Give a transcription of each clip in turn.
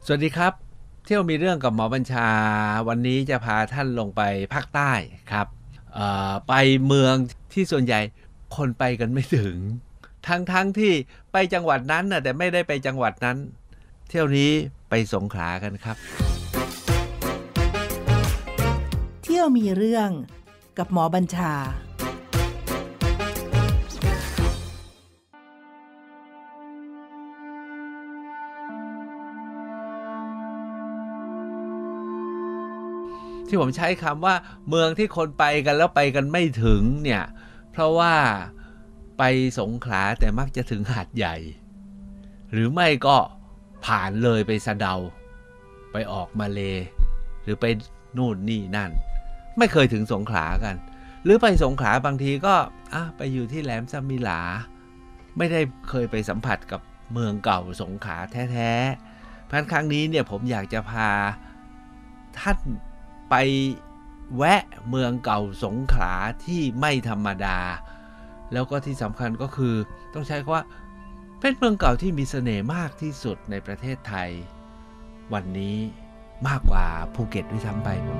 สวัสดีครับเที่ยวมีเรื่องกับหมอบัญชาวันนี้จะพาท่านลงไปภาคใต้ครับไปเมืองที่ส่วนใหญ่คนไปกันไม่ถึงทั้งที่ไปจังหวัดนั้นน่ะแต่ไม่ได้ไปจังหวัดนั้นเที่ยวนี้ไปสงขลากันครับเที่ยวมีเรื่องกับหมอบัญชาที่ผมใช้คำว่าเมืองที่คนไปกันแล้วไปกันไม่ถึงเนี่ยเพราะว่าไปสงขลาแต่มักจะถึงหาดใหญ่หรือไม่ก็ผ่านเลยไปสะเดาไปออกมาเลหรือไปนู่นนี่นั่นไม่เคยถึงสงขลากันหรือไปสงขลาบางทีก็ไปอยู่ที่แหลมสมิหลาไม่ได้เคยไปสัมผัสกับเมืองเก่าสงขลาแท้ๆเพราะครั้งนี้เนี่ยผมอยากจะพาท่านไปแวะเมืองเก่าสงขลาที่ไม่ธรรมดาแล้วก็ที่สำคัญก็คือต้องใช้คำว่าเป็นเมืองเก่าที่มีเสน่ห์มากที่สุดในประเทศไทยวันนี้มากกว่าภูเก็ตด้วยซ้ำไปผม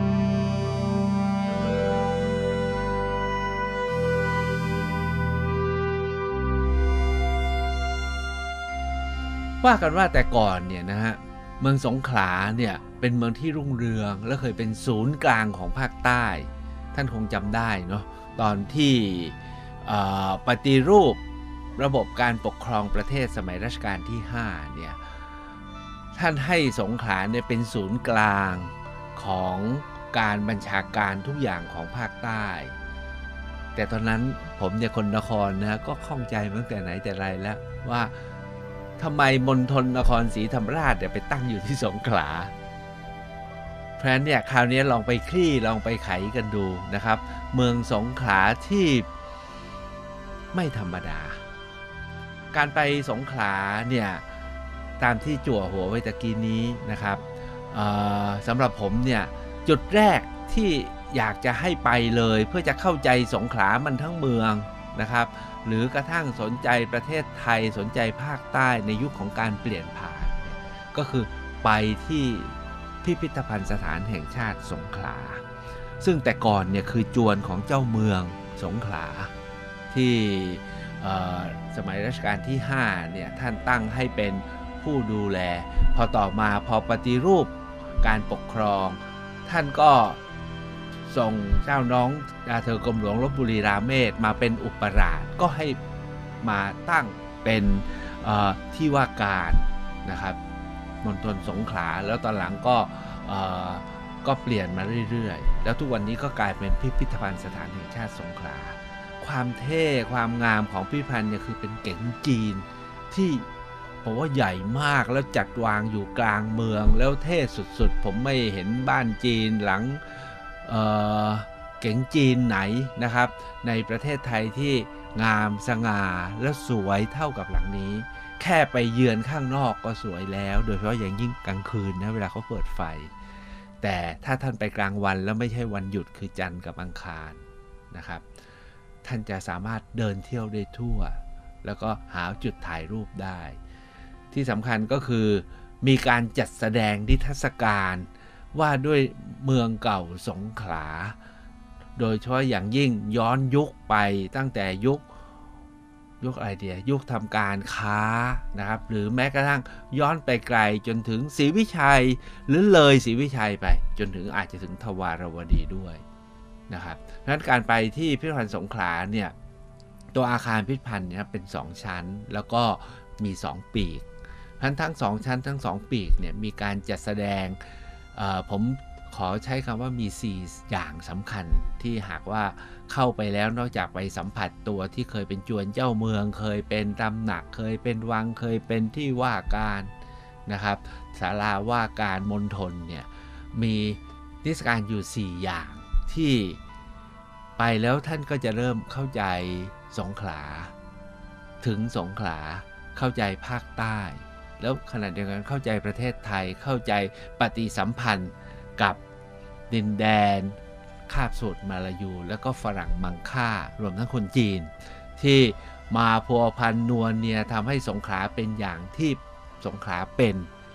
ว่ากันว่าแต่ก่อนเนี่ยนะฮะเมืองสงขลาเนี่ยเป็นเมืองที่รุ่งเรืองและเคยเป็นศูนย์กลางของภาคใต้ท่านคงจำได้เนาะตอนที่ปฏิรูประบบการปกครองประเทศสมัยรัชกาลที่5เนี่ยท่านให้สงขลาเนี่ยเป็นศูนย์กลางของการบัญชาการทุกอย่างของภาคใต้แต่ตอนนั้นผมเนี่ยคนนครนะก็ข้องใจมาตั้งแต่ไหนแต่ไรแล้วว่าทำไมมณฑลนครศรีธรรมราชไปตั้งอยู่ที่สงขลาเพราะฉะนั้นเนี่ยคราวนี้ลองไปคลี่ลองไปไขกันดูนะครับเมืองสงขลาที่ไม่ธรรมดาการไปสงขลาเนี่ยตามที่จั่วหัวไว้ตะกี้นี้นะครับสำหรับผมเนี่ยจุดแรกที่อยากจะให้ไปเลยเพื่อจะเข้าใจสงขลามันทั้งเมืองนะครับหรือกระทั่งสนใจประเทศไทยสนใจภาคใต้ในยุคของการเปลี่ยนผ่านก็คือไปที่พิพิธภัณฑ์สถานแห่งชาติสงขลาซึ่งแต่ก่อนเนี่ยคือจวนของเจ้าเมืองสงขลาที่สมัยรัชกาลที่5เนี่ยท่านตั้งให้เป็นผู้ดูแลพอต่อมาพอปฏิรูปการปกครองท่านก็ส่งเจ้าน้องเธอกรมหลวงลพบุรีราเมศมาเป็นอุปราชก็ให้มาตั้งเป็นที่ว่าการนะครับมณฑลสงขลาแล้วตอนหลังก็เปลี่ยนมาเรื่อยๆแล้วทุกวันนี้ก็กลายเป็นพิพิธภัณฑ์สถานแห่งชาติสงขลาความเท่ความงามของพิพิธภัณฑ์เนี่ยคือเป็นเก๋งจีนที่ผมว่าใหญ่มากแล้วจัดวางอยู่กลางเมืองแล้วเท่สุดๆผมไม่เห็นบ้านจีนหลังเก๋งจีนไหนนะครับในประเทศไทยที่งามสง่าและสวยเท่ากับหลังนี้แค่ไปเยือนข้างนอกก็สวยแล้วโดยเฉพาะอย่างยิ่งกลางคืนนะเวลาเขาเปิดไฟแต่ถ้าท่านไปกลางวันแล้วไม่ใช่วันหยุดคือจันทร์กับอังคารนะครับท่านจะสามารถเดินเที่ยวได้ทั่วแล้วก็หาจุดถ่ายรูปได้ที่สำคัญก็คือมีการจัดแสดงนิทรรศการว่าด้วยเมืองเก่าสงขลาโดยเฉพาะอย่างยิ่งย้อนยุคไปตั้งแต่ยุคอะไรเดียยุคทำการค้านะครับหรือแม้กระทั่งย้อนไปไกลจนถึงศรีวิชัยหรือเลยศรีวิชัยไปจนถึงอาจจะถึงทวารวดีด้วยนะครับเพราะฉะนั้นการไปที่พิพิธภัณฑ์สงขลาเนี่ยตัวอาคารพิพิธภัณฑ์เนี่ยเป็น2ชั้นแล้วก็มี2ปีกทั้ง2ชั้นทั้ง2ปีกเนี่ยมีการจัดแสดงผมขอใช้คำว่ามี4อย่างสำคัญที่หากว่าเข้าไปแล้วนอกจากไปสัมผัสตัวที่เคยเป็นจวนเจ้าเมืองเคยเป็นตำหนักเคยเป็นวังเคยเป็นที่ว่าการนะครับศาลาว่าการมณฑลเนี่ยมีนิทรรศการอยู่4อย่างที่ไปแล้วท่านก็จะเริ่มเข้าใจสงขลาถึงสงขลาเข้าใจภาคใต้แล้วขณะเดียวกันเข้าใจประเทศไทยเข้าใจปฏิสัมพันธ์กับดินแดนคาบสมุทรมาลายูแล้วก็ฝรั่งมังค่ารวมทั้งคนจีนที่มาพัวพันนัวเนียทำให้สงขลาเป็นอย่างที่สงขลาเป็น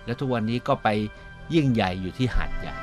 และทุกวันนี้ก็ไปยิ่งใหญ่อยู่ที่หาดใหญ่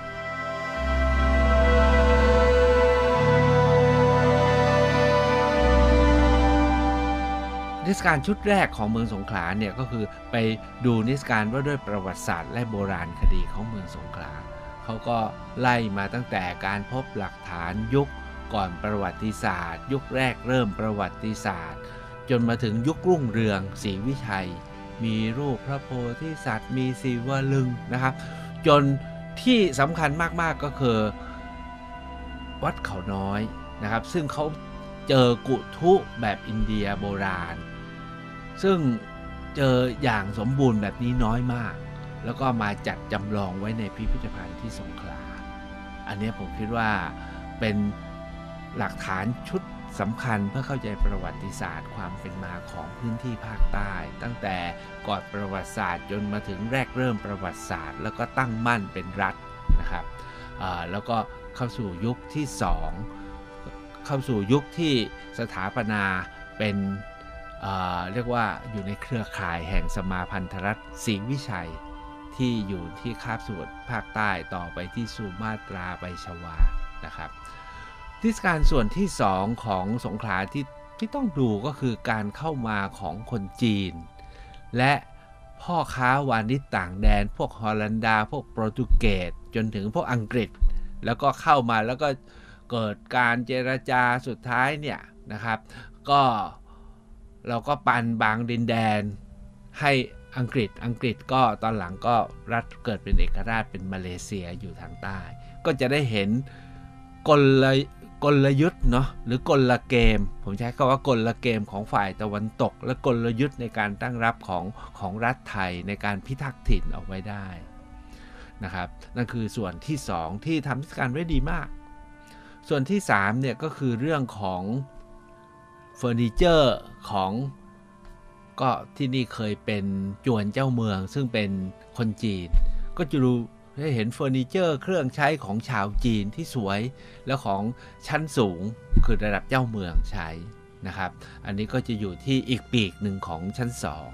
นิทรรศการชุดแรกของเมืองสงขลาเนี่ยก็คือไปดูนิทรรศการว่าด้วยประวัติศาสตร์และโบราณคดีของเมืองสงขลาเขาก็ไล่มาตั้งแต่การพบหลักฐานยุคก่อนประวัติศาสตร์ยุคแรกเริ่มประวัติศาสตร์จนมาถึงยุครุ่งเรืองศรีวิชัยมีรูปพระโพธิสัตว์มีศิวลึงนะครับจนที่สำคัญมากๆก็คือวัดเขาน้อยนะครับซึ่งเขาเจอกุฐุแบบอินเดียโบราณซึ่งเจออย่างสมบูรณ์แบบนี้น้อยมากแล้วก็มาจัดจำลองไว้ในพิพิธภัณฑ์ที่สงขลาอันนี้ผมคิดว่าเป็นหลักฐานชุดสำคัญเพื่อเข้าใจประวัติศาสตร์ความเป็นมาของพื้นที่ภาคใต้ตั้งแต่ก่อนประวัติศาสตร์จนมาถึงแรกเริ่มประวัติศาสตร์แล้วก็ตั้งมั่นเป็นรัฐนะครับแล้วก็เข้าสู่ยุคที่2เข้าสู่ยุคที่สถาปนาเป็นเรียกว่าอยู่ในเครือข่ายแห่งสมาพันธรัฐศรีวิชัยที่อยู่ที่คาบสมุทรภาคใต้ต่อไปที่สุมาตราไปชวานะครับนิทรรศการส่วนที่2ของสงขลาที่ต้องดูก็คือการเข้ามาของคนจีนและพ่อค้าวานิชต่างแดนพวกฮอลันดาพวกโปรตุเกสจนถึงพวกอังกฤษแล้วก็เข้ามาแล้วก็เกิดการเจรจาสุดท้ายเนี่ยนะครับก็เราก็ปันบางดินแดนให้อังกฤษก็ตอนหลังก็รัฐเกิดเป็นเอกราชเป็นมาเลเซียอยู่ทางใต้ก็จะได้เห็นกลยุทธ์เนาะหรือกลเกมผมใช้คำว่ากลเกมของฝ่ายตะวันตกและกลยุทธ์ในการตั้งรับของรัฐไทยในการพิทักษ์ถิ่นเอาไว้ได้นะครับนั่นคือส่วนที่2ที่ทำนิทรรศการไว้ดีมากส่วนที่3เนี่ยก็คือเรื่องของเฟอร์นิเจอร์ของก็ที่นี่เคยเป็นจวนเจ้าเมืองซึ่งเป็นคนจีนก็จะรู้ได้เห็นเฟอร์นิเจอร์เครื่องใช้ของชาวจีนที่สวยและของชั้นสูงคือระดับเจ้าเมืองใช้นะครับอันนี้ก็จะอยู่ที่อีกปีกหนึ่งของชั้น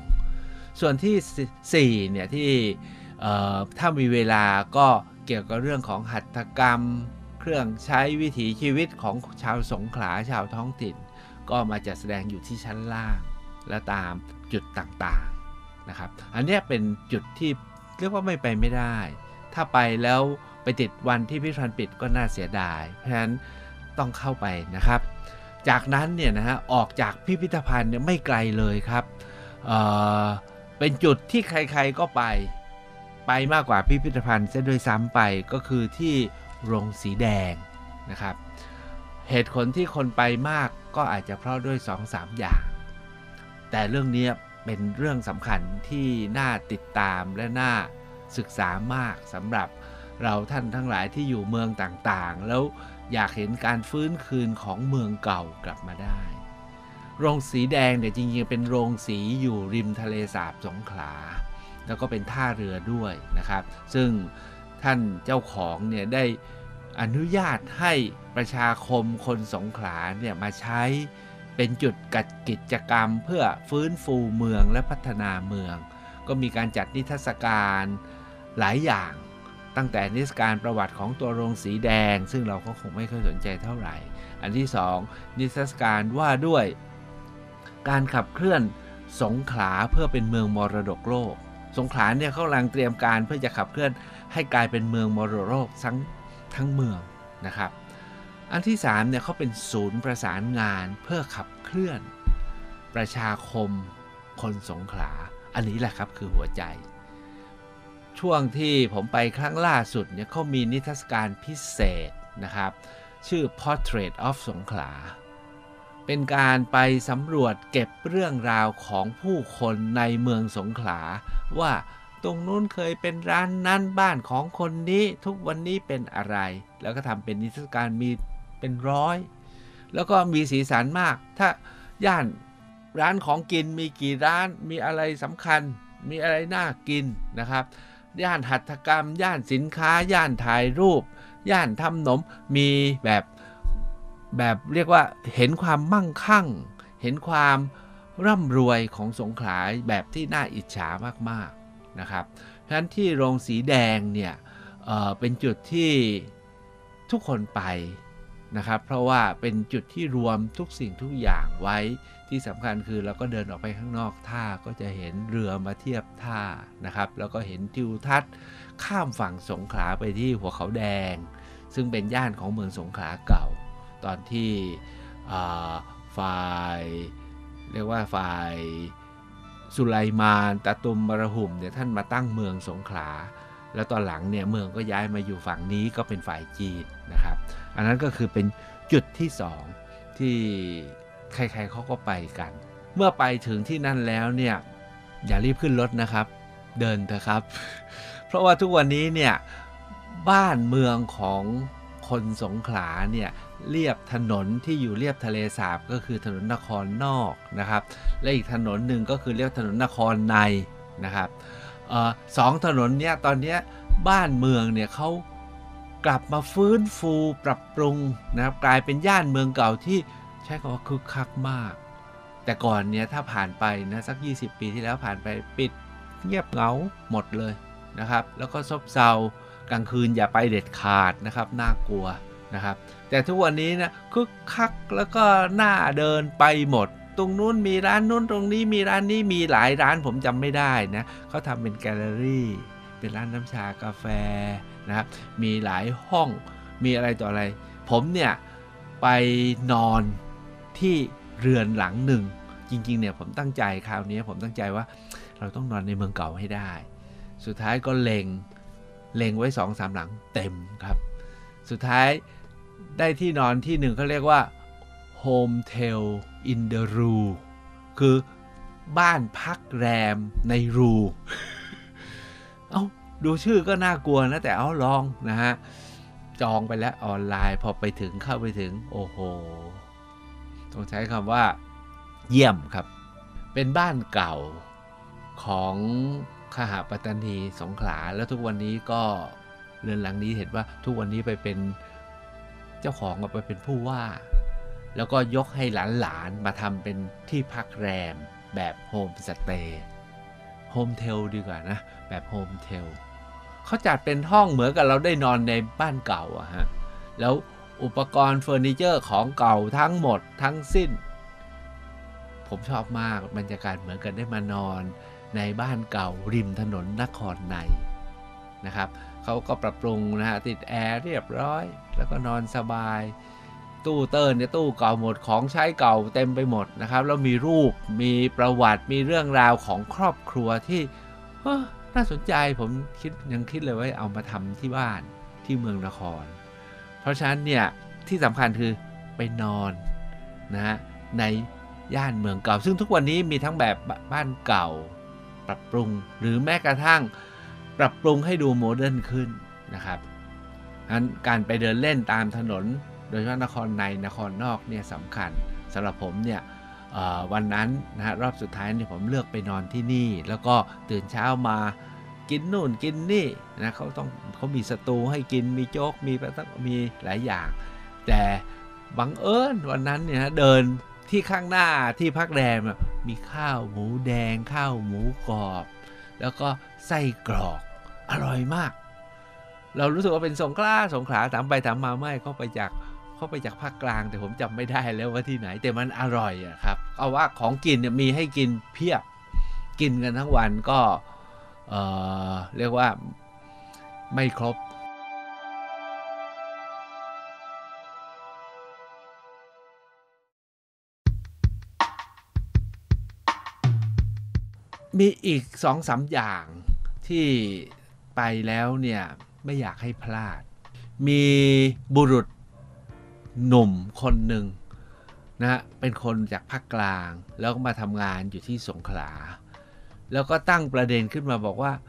2ส่วนที่4เนี่ยที่ถ้ามีเวลาก็เกี่ยวกับเรื่องของหัตถกรรมเครื่องใช้วิถีชีวิตของชาวสงขลาชาวท้องถิ่นก็มาจัดแสดงอยู่ที่ชั้นล่างและตามจุดต่างๆนะครับอันนี้เป็นจุดที่เรียกว่าไม่ได้ถ้าไปแล้วไปติดวันที่พิพิธภัณฑ์ปิดก็น่าเสียดายเพราะฉะนั้นต้องเข้าไปนะครับจากนั้นเนี่ยนะฮะออกจากพิพิธภัณฑ์เนี่ยไม่ไกลเลยครับเป็นจุดที่ใครๆก็ไปมากกว่าพิพิธภัณฑ์เสียด้วยซ้ำไปก็คือที่โรงสีแดงนะครับเหตุผลที่คนไปมากก็อาจจะเพราะด้วย 2-3 อย่างแต่เรื่องนี้เป็นเรื่องสำคัญที่น่าติดตามและน่าศึกษามากสำหรับเราท่านทั้งหลายที่อยู่เมืองต่างๆแล้วอยากเห็นการฟื้นคืนของเมืองเก่ากลับมาได้โรงสีแดงเนี่ยจริงๆเป็นโรงสีอยู่ริมทะเลสาบสงขลาแล้วก็เป็นท่าเรือด้วยนะครับซึ่งท่านเจ้าของเนี่ยได้อนุญาตให้ประชาคมคนสงขลาเนี่ยมาใช้เป็นจุดจัดกิจกรรมเพื่อฟื้นฟูเมืองและพัฒนาเมืองก็มีการจัดนิทรรศการหลายอย่างตั้งแต่นิทรรศการประวัติของตัวโรงสีแดงซึ่งเราก็คงไม่ค่อยสนใจเท่าไหร่อันที่2นิทรรศการว่าด้วยการขับเคลื่อนสงขลาเพื่อเป็นเมืองมรดกโลกสงขลาเนี่ยเขากำลังเตรียมการเพื่อจะขับเคลื่อนให้กลายเป็นเมืองมรดกโลกทั้งเมืองนะครับอันที่3เนี่ยเขาเป็นศูนย์ประสานงานเพื่อขับเคลื่อนประชาคมคนสงขลาอันนี้แหละครับคือหัวใจช่วงที่ผมไปครั้งล่าสุดเนี่ยเขามีนิทรรศการพิเศษนะครับชื่อ Portrait of สงขลาเป็นการไปสำรวจเก็บเรื่องราวของผู้คนในเมืองสงขลาว่าตรงนู้นเคยเป็นร้านนั้นบ้านของคนนี้ทุกวันนี้เป็นอะไรแล้วก็ทำเป็นนิทรรศการมีเป็นร้อยแล้วก็มีสีสันมากถ้าย่านร้านของกินมีกี่ร้านมีอะไรสำคัญมีอะไรน่ากินนะครับย่านหัตถกรรมย่านสินค้าย่านถ่ายรูปย่านทำขนมมีแบบเรียกว่าเห็นความมั่งคั่งเห็นความร่ำรวยของสงขลาแบบที่น่าอิจฉามากๆนะครับฉะเพราะฉะนั้นที่โรงสีแดงเนี่ยเป็นจุดที่ทุกคนไปนะครับเพราะว่าเป็นจุดที่รวมทุกสิ่งทุกอย่างไว้ที่สำคัญคือเราก็เดินออกไปข้างนอกท่าก็จะเห็นเรือมาเทียบท่านะครับแล้วก็เห็นทิวทัศน์ข้ามฝั่งสงขลาไปที่หัวเขาแดงซึ่งเป็นย่านของเมืองสงขลาเก่าตอนที่ฝ่ายเรียกว่าฝ่ายสุไลมานตะตุมบรหุมเนี่ยท่านมาตั้งเมืองสงขลาแล้วตอนหลังเนี่ยเมืองก็ย้ายมาอยู่ฝั่งนี้ก็เป็นฝ่ายจีนนะครับอันนั้นก็คือเป็นจุดที่2ที่ใครๆเขาก็ไปกันเมื่อไปถึงที่นั่นแล้วเนี่ยอย่ารีบขึ้นรถนะครับเดินเถอะครับ เพราะว่าทุกวันนี้เนี่ยบ้านเมืองของคนสงขลาเนี่ยเรียบถนนที่อยู่เรียบทะเลสาบก็คือถนนนครนอกนะครับและอีกถนนหนึ่งก็คือเรียกถนนนครในนะครับสองถนนเนี้ยตอนนี้บ้านเมืองเนี่ยเขากลับมาฟื้นฟูปรับปรุงนะครับกลายเป็นย่านเมืองเก่าที่ใช้คำว่าคึกคักมากแต่ก่อนเนี่ยถ้าผ่านไปนะสัก20 ปีที่แล้วผ่านไปปิดเงียบเหงาหมดเลยนะครับแล้วก็ซบเซากลางคืนอย่าไปเด็ดขาดนะครับน่ากลัวนะครับแต่ทุกวันนี้นะคึกคักแล้วก็น่าเดินไปหมดตรงนู้นมีร้านนู้นตรงนี้มีร้านนี้มีหลายร้านผมจำไม่ได้นะเขาทำเป็นแกลเลอรี่เป็นร้านน้ำชากาแฟนะครับมีหลายห้องมีอะไรต่ออะไรผมเนี่ยไปนอนที่เรือนหลังหนึ่งจริงๆเนี่ยผมตั้งใจคราวนี้ผมตั้งใจว่าเราต้องนอนในเมืองเก่าให้ได้สุดท้ายก็เล็งไว้ 2-3 หลังเต็มครับสุดท้ายได้ที่นอนที่หนึ่งเขาเรียกว่า Hotel in the Ru คือบ้านพักแรมในรูเอาดูชื่อก็น่ากลัวนะแต่เอาลองนะฮะจองไปแล้วออนไลน์พอไปถึงเข้าไปถึงโอ้โหต้องใช้คำว่าเยี่ยมครับเป็นบ้านเก่าของขหปัตตานีสงขลาแล้วทุกวันนี้ก็เรือนหลังนี้เห็นว่าทุกวันนี้ไปเป็นเจ้าของไปเป็นผู้ว่าแล้วก็ยกให้หลานๆมาทำเป็นที่พักแรมแบบโฮมสเตย์โฮมเทลดีกว่านะแบบโฮมเทลเขาจัดเป็นห้องเหมือนกับเราได้นอนในบ้านเก่าอะฮะแล้วอุปกรณ์เฟอร์นิเจอร์ของเก่าทั้งหมดทั้งสิ้นผมชอบมากบรรยากาศเหมือนกันได้มานอนในบ้านเก่าริมถนนนครในนะครับเขาก็ปรับปรุงนะฮะติดแอร์เรียบร้อยแล้วก็นอนสบายตู้เติ้ลเนี่ยตู้เก่าหมดของใช้เก่าเต็มไปหมดนะครับแล้วมีรูปมีประวัติมีเรื่องราวของครอบครัวที่น่าสนใจผมยังคิดเลยว่าเอามาทำที่บ้านที่เมืองนครเพราะฉะนั้นเนี่ยที่สำคัญคือไปนอนนะฮะในย่านเมืองเก่าซึ่งทุกวันนี้มีทั้งแบบบ้านเก่าปรับปรุงหรือแม้กระทั่งปรับปรุงให้ดูโมเดิร์นขึ้นนะครับงั้นการไปเดินเล่นตามถนนโดยเฉพาะนครในนครนอกเนี่ยสำคัญสำหรับผมเนี่ยวันนั้นนะฮะรอบสุดท้ายเนี่ยผมเลือกไปนอนที่นี่แล้วก็ตื่นเช้ามากินนู่นกินนี่นะเขามีสตูให้กินมีโจ๊กมีหลายอย่างแต่บังเอิญวันนั้นเนี่ยเดินที่ข้างหน้าที่พักแรมมีข้าวหมูแดงข้าวหมูกรอบแล้วก็ไส้กรอกอร่อยมากเรารู้สึกว่าเป็นสงขลาถามไปถามมาไม่เข้าไปจากภาคกลางแต่ผมจำไม่ได้แล้วว่าที่ไหนแต่มันอร่อยอะครับเอาว่าของกินเนี่ยมีให้กินเพียบกินกันทั้งวันก็เรียกว่าไม่ครบมีอีก 2-3 อย่างที่ไปแล้วเนี่ยไม่อยากให้พลาดมีบุรุษหนุ่มคนหนึ่งนะเป็นคนจากภาคกลางแล้วก็มาทำงานอยู่ที่สงขลาแล้วก็ตั้งประเด็นขึ้นมาบอกว่า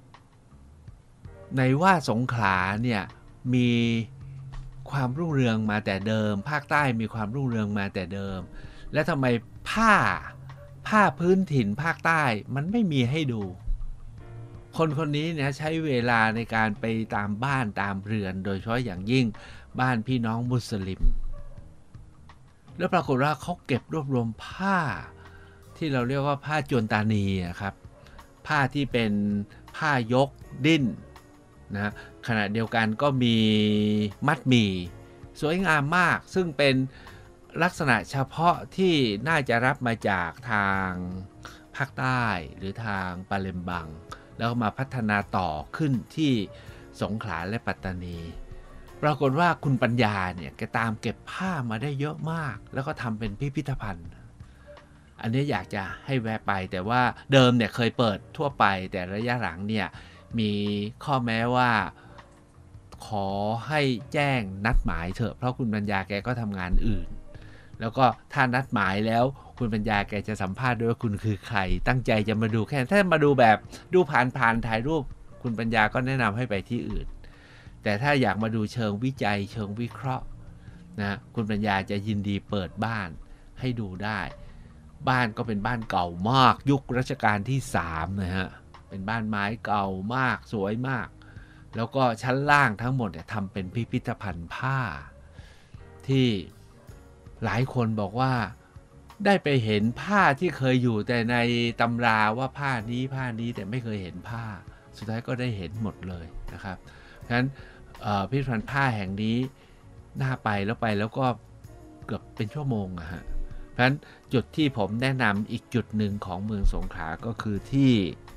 ในว่าสงขลาเนี่ยมีความรุ่งเรืองมาแต่เดิมภาคใต้มีความรุ่งเรืองมาแต่เดิมและทำไมผ้าพื้นถิ่นภาคใต้มันไม่มีให้ดูคนนี้เนี่ยใช้เวลาในการไปตามบ้านตามเรือนโดยเฉพาะอย่างยิ่งบ้านพี่น้องมุสลิมแล้วปรากฏว่าเขาเก็บรวบรวมผ้าที่เราเรียกว่าผ้าจวนตานีครับผ้าที่เป็นผผ้ายกดิ้นนะขณะเดียวกันก็มีมัดหมี่สวยงามมากซึ่งเป็นลักษณะเฉพาะที่น่าจะรับมาจากทางภาคใต้หรือทางปาเลมบังแล้วมาพัฒนาต่อขึ้นที่สงขลาและปัตตานีปรากฏว่าคุณปัญญาเนี่ยแกตามเก็บผ้ามาได้เยอะมากแล้วก็ทำเป็นพิพิธภัณฑ์อันนี้อยากจะให้แวะไปแต่ว่าเดิมเนี่ยเคยเปิดทั่วไปแต่ระยะหลังเนี่ยมีข้อแม้ว่าขอให้แจ้งนัดหมายเถอะเพราะคุณปัญญาแกก็ทำงานอื่นแล้วก็ถ้านัดหมายแล้วคุณปัญญาแกจะสัมภาษณ์ด้วยว่าคุณคือใครตั้งใจจะมาดูแค่ถ้ามาดูแบบดูผ่านถ่ายรูปคุณปัญญาก็แนะนำให้ไปที่อื่นแต่ถ้าอยากมาดูเชิงวิจัยเชิงวิเคราะห์นะคุณปัญญาจะยินดีเปิดบ้านให้ดูได้บ้านก็เป็นบ้านเก่ามากยุครัชกาลที่3นะฮะเป็นบ้านไม้เก่ามากสวยมากแล้วก็ชั้นล่างทั้งหมดเนี่ยทำเป็นพิพิธภัณฑ์ผ้าที่หลายคนบอกว่าได้ไปเห็นผ้าที่เคยอยู่แต่ในตำราว่าผ้านี้แต่ไม่เคยเห็นผ้าสุดท้ายก็ได้เห็นหมดเลยนะครับเพราะฉะนั้นพิพิธภัณฑ์ผ้าแห่งนี้น่าไปแล้วก็เกือบเป็นชั่วโมงอะฮะเพราะฉะนั้นจุดที่ผมแนะนำอีกจุดหนึ่งของเมืองสงขลาก็คือที่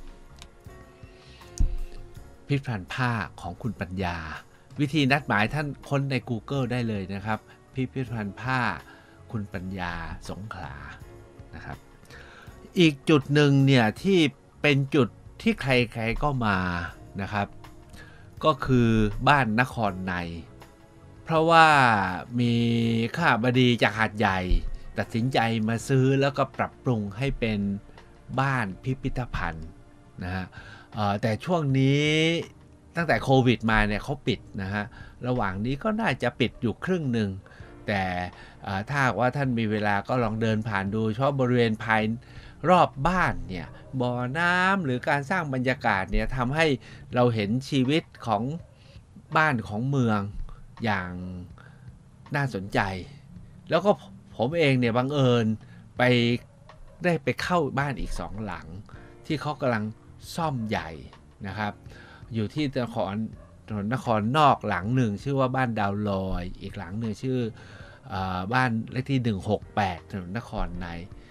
พิพิธภัณฑ์ผ้าของคุณปัญญาวิธีนัดหมายท่านค้นใน Google ได้เลยนะครับพิพิธภัณฑ์ผ้าคุณปัญญาสงขลานะครับอีกจุดหนึ่งเนี่ยที่เป็นจุดที่ใครๆก็มานะครับก็คือบ้านนครในเพราะว่ามีข้าบดีจากหาดใหญ่ตัดสินใจมาซื้อแล้วก็ปรับปรุงให้เป็นบ้านพิพิธภัณฑ์นะฮะแต่ช่วงนี้ตั้งแต่โควิดมาเนี่ยเขาปิดนะฮะระหว่างนี้ก็น่าจะปิดอยู่ครึ่งหนึ่งแต่ถ้าว่าท่านมีเวลาก็ลองเดินผ่านดูเฉพาะบริเวณภายรอบบ้านเนี่ยบ่อน้ำหรือการสร้างบรรยากาศเนี่ยทำให้เราเห็นชีวิตของบ้านของเมืองอย่างน่าสนใจแล้วก็ผมเองเนี่ยบังเอิญได้ไปเข้าบ้านอีก2หลังที่เขากำลังซ่อมใหญ่นะครับอยู่ที่ถนนนครนอกหลังหนึ่งชื่อว่าบ้านดาวลอยอีกหลังหนึ่งชื่อบ้านเลขที่168ถนนนครใน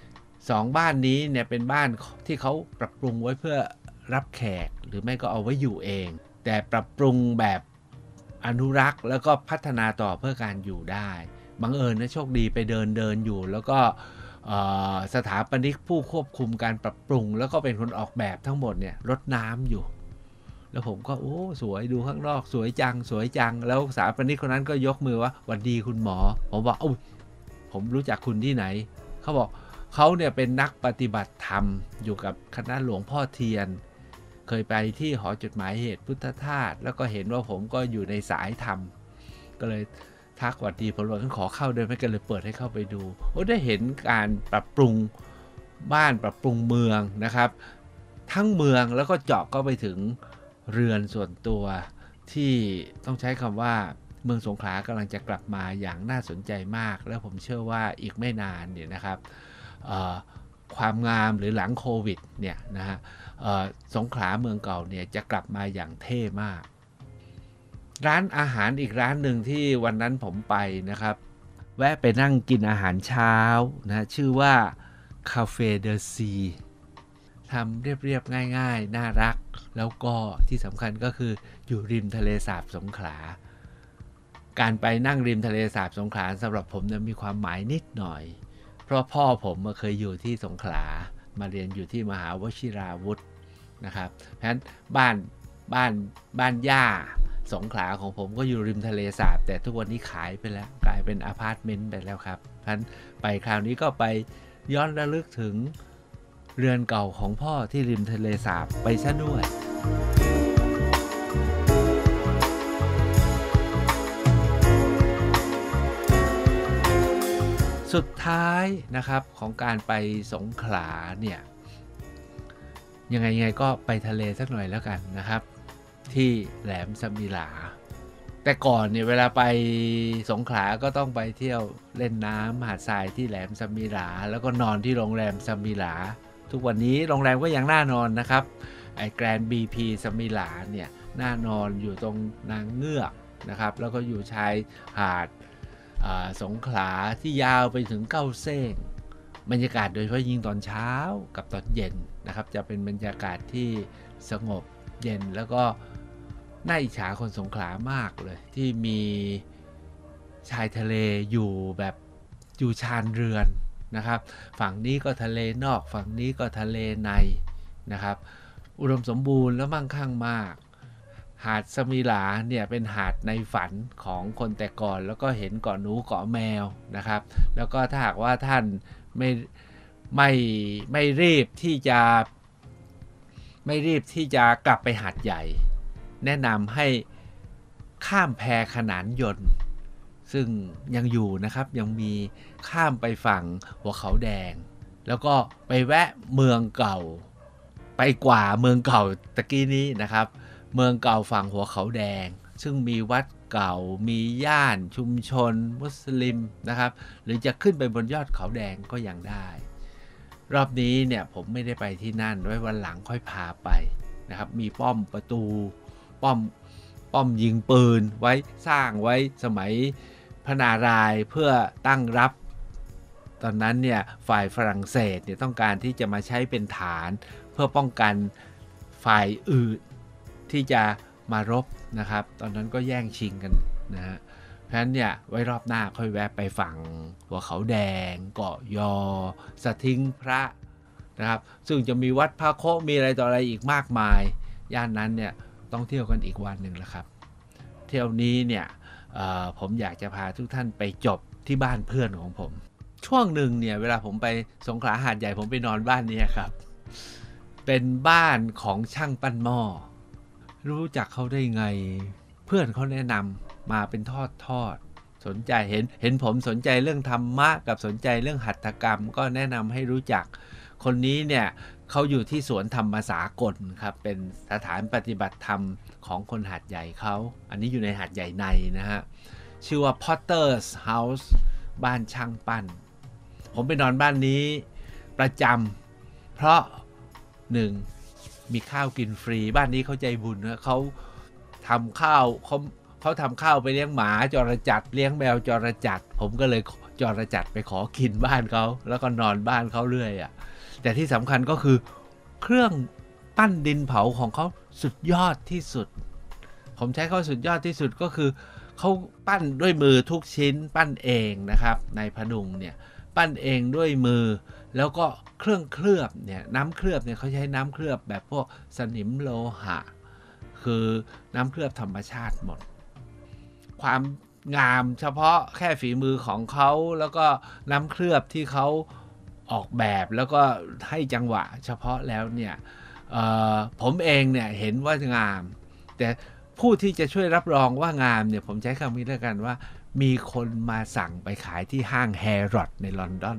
2บ้านนี้เนี่ยเป็นบ้านที่เขาปรับปรุงไว้เพื่อรับแขกหรือไม่ก็เอาไว้อยู่เองแต่ปรับปรุงแบบอนุรักษ์แล้วก็พัฒนาต่อเพื่อการอยู่ได้บังเอิญนะโชคดีไปเดินอยู่แล้วก็สถาปนิกผู้ควบคุมการปรับปรุงแล้วก็เป็นคนออกแบบทั้งหมดเนี่ยรดน้ำอยู่แล้วผมก็โอ้สวยดูข้างนอกสวยจังแล้วสถาปนิกคนนั้นก็ยกมือว่าหวัดดีคุณหมอผมบอกผมรู้จักคุณที่ไหนเขาบอกเขาเนี่ยเป็นนักปฏิบัติธรรมอยู่กับคณะหลวงพ่อเทียนเคยไปที่หอจดหมายเหตุพุทธทาสแล้วก็เห็นว่าผมก็อยู่ในสายธรรมก็เลยทักหวัดดีผมบอกขอเข้าได้ไหมก็เลยเปิดให้เข้าไปดูได้เห็นการปรับปรุงบ้านปรับปรุงเมืองนะครับทั้งเมืองแล้วก็เจาะก็ไปถึงเรือนส่วนตัวที่ต้องใช้คำว่าเมืองสงขลากำลังจะกลับมาอย่างน่าสนใจมากแล้วผมเชื่อว่าอีกไม่นานเนี่ยนะครับความงามหรือหลังโควิดเนี่ยนะฮะสงขลาเมืองเก่าเนี่ยจะกลับมาอย่างเท่มากร้านอาหารอีกร้านหนึ่งที่วันนั้นผมไปนะครับแวะไปนั่งกินอาหารเช้านะชื่อว่าคาเฟ่เดอซีทำเรียบๆง่ายๆน่ารักแล้วก็ที่สำคัญก็คืออยู่ริมทะเลสาบสงขลาการไปนั่งริมทะเลสาบสงขลาสำหรับผมเนี่ยมีความหมายนิดหน่อยเพราะพ่อผมเคยอยู่ที่สงขลามาเรียนอยู่ที่มหาวชิราวุธนะครับเพราะฉะนั้นบ้านย่าสงขลาของผมก็อยู่ริมทะเลสาบแต่ทุกวันนี้ขายไปแล้วกลายเป็นอพาร์ตเมนต์ไปแล้วครับเพราะฉะนั้นไปคราวนี้ก็ไปย้อนระลึกถึงเรือนเก่าของพ่อที่ริมทะเลสาบไปซะด้วยสุดท้ายนะครับของการไปสงขลาเนี่ยยังไงก็ไปทะเลสักหน่อยแล้วกันนะครับที่แหลมสมิหลาแต่ก่อนเนี่ยเวลาไปสงขลาก็ต้องไปเที่ยวเล่นน้ำหาดทรายที่แหลมสมิหลาแล้วก็นอนที่โรงแรมสมิหลาทุกวันนี้โรงแรมก็ยังน่านอนนะครับไอ้แกรนด์ BP สมิหลาเนี่ยน่านอนอยู่ตรงนางเงือกนะครับแล้วก็อยู่ชายหาดสงขลาที่ยาวไปถึงเก้าเส้งบรรยากาศโดยเฉพาะยิ่งตอนเช้ากับตอนเย็นนะครับจะเป็นบรรยากาศที่สงบเย็นแล้วก็น่าอิจฉาคนสงขลามากเลยที่มีชายทะเลอยู่แบบอยู่ชานเรือนนะครับฝั่งนี้ก็ทะเลนอกฝั่งนี้ก็ทะเลในนะครับอุดมสมบูรณ์และมั่งคั่งมากหาดสมิหลาเนี่ยเป็นหาดในฝันของคนแต่ก่อนแล้วก็เห็นเกาะหนูเกาะแมวนะครับแล้วก็ถ้าหากว่าท่านไม่รีบที่จะกลับไปหาดใหญ่แนะนำให้ข้ามแพขนานยนต์ซึ่งยังอยู่นะครับยังมีข้ามไปฝั่งหัวเขาแดงแล้วก็ไปแวะเมืองเก่าไปกว่าเมืองเก่าตะกี้นี้นะครับเมืองเก่าฝั่งหัวเขาแดงซึ่งมีวัดเก่ามีย่านชุมชนมุสลิมนะครับหรือจะขึ้นไปบนยอดเขาแดงก็ยังได้รอบนี้เนี่ยผมไม่ได้ไปที่นั่นไว้วันหลังค่อยพาไปนะครับมีป้อมประตูป้อมยิงปืนไว้สร้างไว้สมัยพระนารายณ์เพื่อตั้งรับตอนนั้นเนี่ยฝ่ายฝรั่งเศสเนี่ยต้องการที่จะมาใช้เป็นฐานเพื่อป้องกันฝ่ายอื่นที่จะมารบนะครับตอนนั้นก็แย่งชิงกันนะฮะเพราะฉะนั้นเนี่ยไว้รอบหน้าค่อยแวะไปฝั่งหัวเขาแดงเกาะยอสะทิงพระนะครับซึ่งจะมีวัดพระโคมีอะไรต่ออะไรอีกมากมายย่านนั้นเนี่ยต้องเที่ยวกันอีกวันหนึ่งแล้วครับเที่ยวนี้เนี่ยผมอยากจะพาทุกท่านไปจบที่บ้านเพื่อนของผมช่วงหนึ่งเนี่ยเวลาผมไปสงขลาหาดใหญ่ผมไปนอนบ้านนี้ครับเป็นบ้านของช่างปั้นหม้อรู้จักเขาได้ไงเพื่อนเขาแนะนำมาเป็นทอดสนใจเห็นผมสนใจเรื่องธรรมะกับสนใจเรื่องหัตถกรรมก็แนะนำให้รู้จักคนนี้เนี่ยเขาอยู่ที่สวนธรรมสากลครับเป็นสถานปฏิบัติธรรมของคนหาดใหญ่เขาอันนี้อยู่ในหาดใหญ่ในนะฮะชื่อว่า Potter's House บ้านช่างปั้นผมไปนอนบ้านนี้ประจำเพราะ1มีข้าวกินฟรีบ้านนี้เขาใจบุญนะเขาทำข้าวเขาทำข้าวไปเลี้ยงหมาจรจัดเลี้ยงแมวจรจัดผมก็เลยจรจัดไปขอกินบ้านเขาแล้วก็นอนบ้านเขาเรื่อยอ่ะแต่ที่สำคัญก็คือเครื่องปั้นดินเผาของเขาสุดยอดที่สุดผมใช้เขาสุดยอดที่สุดก็คือเขาปั้นด้วยมือทุกชิ้นปั้นเองนะครับในพดุงเนี่ยปั้นเองด้วยมือแล้วก็เครื่องเคลือบเนี่ยน้ำเคลือบเนี่ยเขาใช้น้ำเคลือบแบบพวกสนิมโลหะคือน้ำเคลือบธรรมชาติหมดความงามเฉพาะแค่ฝีมือของเขาแล้วก็น้ำเคลือบที่เขาออกแบบแล้วก็ให้จังหวะเฉพาะแล้วเนี่ยผมเองเนี่ยเห็นว่างามแต่ผู้ที่จะช่วยรับรองว่างามเนี่ยผมใช้คำนี้แล้วกันว่ามีคนมาสั่งไปขายที่ห้างแฮร์รอดในลอนดอน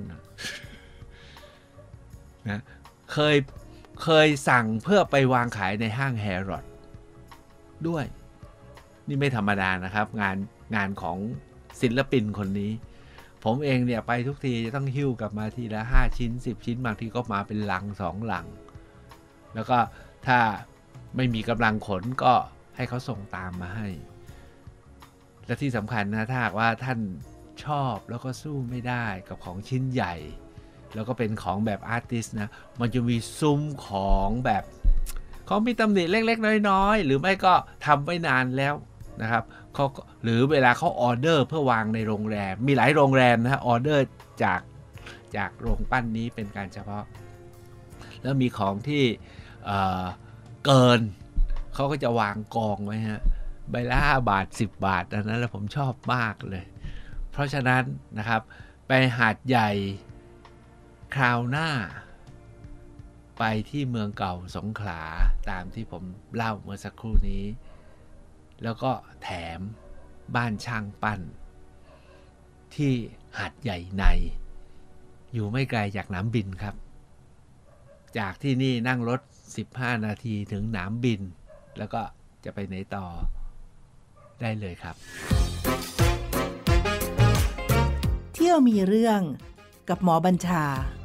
นะเคยสั่งเพื่อไปวางขายในห้างแฮร์รอดด้วยนี่ไม่ธรรมดานะครับงานของศิลปินคนนี้ผมเองเนี่ยไปทุกทีจะต้องหิ้วกลับมาทีละ5ชิ้น10ชิ้นบางทีก็มาเป็นลัง2ลังแล้วก็ถ้าไม่มีกำลังขนก็ให้เขาส่งตามมาให้และที่สำคัญนะถ้าหากว่าท่านชอบแล้วก็สู้ไม่ได้กับของชิ้นใหญ่แล้วก็เป็นของแบบอาร์ติสนะมันจะมีซุ้มของแบบเขามีตำหนิเล็กๆน้อยๆหรือไม่ก็ทำไว้นานแล้วนะครับเขาหรือเวลาเขาออเดอร์เพื่อวางในโรงแรมมีหลายโรงแรมนะออเดอร์จากโรงปั้นนี้เป็นการเฉพาะแล้วมีของที่เกินเขาก็จะวางกองไว้ฮะใบละ5 บาท10 บาทอันนั้นแล้วผมชอบมากเลยเพราะฉะนั้นนะครับไปหาดใหญ่คราวหน้าไปที่เมืองเก่าสงขลาตามที่ผมเล่าเมื่อสักครู่นี้แล้วก็แถมบ้านช่างปั้นที่หาดใหญ่ในอยู่ไม่ไกลจากสนามบินครับจากที่นี่นั่งรถ15 นาทีถึงสนามบินแล้วก็จะไปไหนต่อได้เลยครับเที่ยวมีเรื่องกับหมอบัญชา